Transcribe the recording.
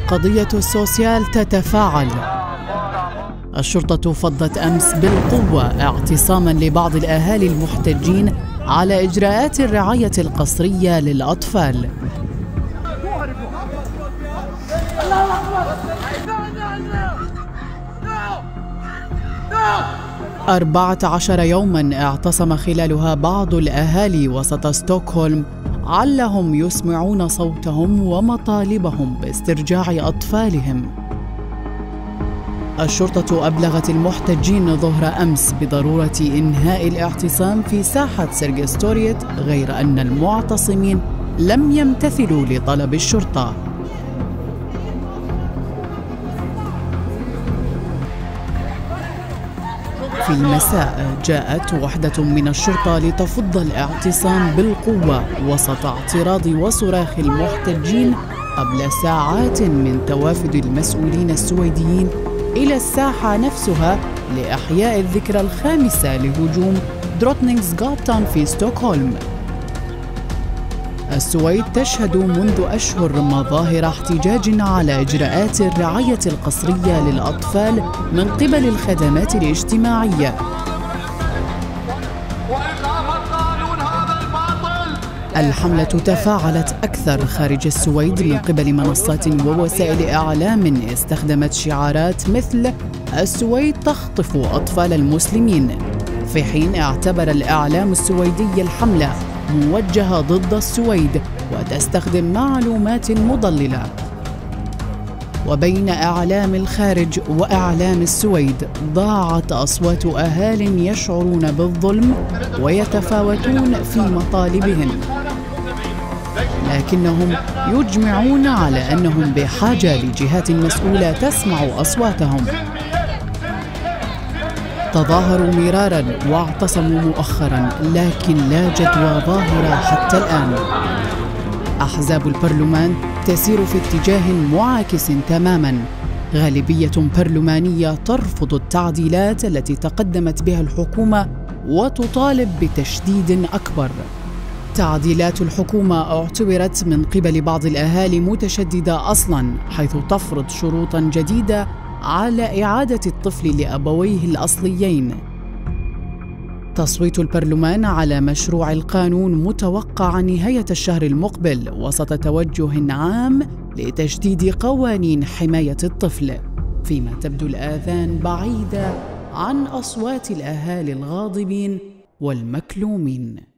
قضية السوسيال تتفاعل. الشرطة فضت أمس بالقوة اعتصاماً لبعض الأهالي المحتجين على إجراءات الرعاية القصرية للأطفال. 14 يوماً اعتصم خلالها بعض الأهالي وسط ستوكهولم علهم يسمعون صوتهم ومطالبهم باسترجاع أطفالهم. الشرطة أبلغت المحتجين ظهر أمس بضرورة إنهاء الاعتصام في ساحة سيرغستوريت، غير أن المعتصمين لم يمتثلوا لطلب الشرطة. في المساء جاءت وحدة من الشرطة لتفض الاعتصام بالقوة وسط اعتراض وصراخ المحتجين قبل ساعات من توافد المسؤولين السويديين إلى الساحة نفسها لإحياء الذكرى الخامسة لهجوم دروتنينغسغاتان في ستوكهولم. السويد تشهد منذ أشهر مظاهر احتجاج على إجراءات الرعاية القصرية للأطفال من قبل الخدمات الاجتماعية. الحملة تفاعلت أكثر خارج السويد من قبل منصات ووسائل إعلام استخدمت شعارات مثل السويد تخطف أطفال المسلمين، في حين اعتبر الإعلام السويدي الحملة موجهة ضد السويد وتستخدم معلومات مضللة. وبين إعلام الخارج وإعلام السويد ضاعت أصوات أهال يشعرون بالظلم ويتفاوتون في مطالبهم، لكنهم يجمعون على أنهم بحاجة لجهات مسؤولة تسمع أصواتهم. تظاهروا مرارا واعتصموا مؤخرا، لكن لا جدوى ظاهرة حتى الآن. أحزاب البرلمان تسير في اتجاه معاكس تماما. غالبية برلمانية ترفض التعديلات التي تقدمت بها الحكومة وتطالب بتشديد أكبر. تعديلات الحكومة اعتبرت من قبل بعض الأهالي متشددة أصلاً، حيث تفرض شروطاً جديدة على إعادة الطفل لأبويه الأصليين. تصويت البرلمان على مشروع القانون متوقع نهاية الشهر المقبل وسط توجه عام لتجديد قوانين حماية الطفل، فيما تبدو الآذان بعيدة عن أصوات الأهالي الغاضبين والمكلومين.